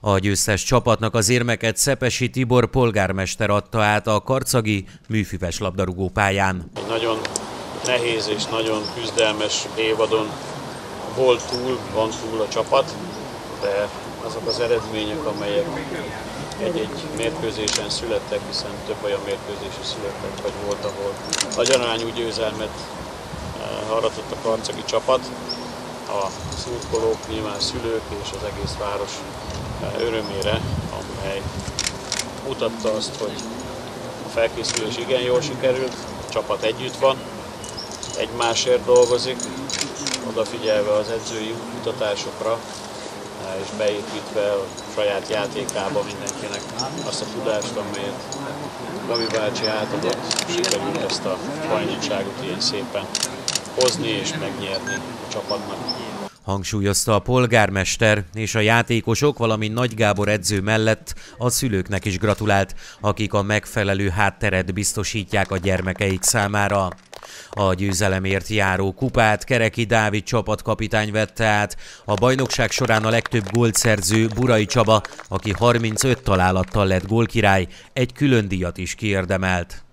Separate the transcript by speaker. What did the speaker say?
Speaker 1: A győztes csapatnak az érmeket Szepesi Tibor polgármester adta át a karcagi műfüves labdarúgó pályán.
Speaker 2: Egy nagyon nehéz és nagyon küzdelmes évadon van túl a csapat, de azok az eredmények, amelyek egy-egy mérkőzésen születtek, hiszen több olyan mérkőzés is születtek, vagy volt, ahol nagyon arányú győzelmet aratott a karcagi csapat. A szurkolók, nyilván szülők és az egész város örömére, amely mutatta azt, hogy a felkészülés igen jól sikerült, a csapat együtt van, egymásért dolgozik, odafigyelve az edzői mutatásokra, és beépítve a saját játékába mindenkinek azt a tudást, amelyet Gabi bácsi átadott, sikerült ezt a bajnokságot ilyen szépen hozni és megnyerni a csapatnak.
Speaker 1: Hangsúlyozta a polgármester, és a játékosok, valamint Nagy Gábor edző mellett a szülőknek is gratulált, akik a megfelelő hátteret biztosítják a gyermekeik számára. A győzelemért járó kupát Kereki Dávid csapatkapitány vette át, a bajnokság során a legtöbb gólt szerző Burai Csaba, aki 35 találattal lett gólkirály, egy külön díjat is kiérdemelt.